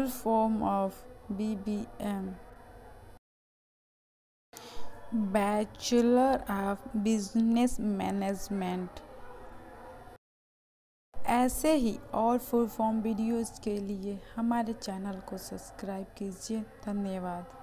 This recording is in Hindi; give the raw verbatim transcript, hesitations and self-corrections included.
full form of B B M, Bachelor of Business Management। ऐसे ही और फुल फॉर्म वीडियोज़ के लिए हमारे चैनल को सब्सक्राइब कीजिए। धन्यवाद।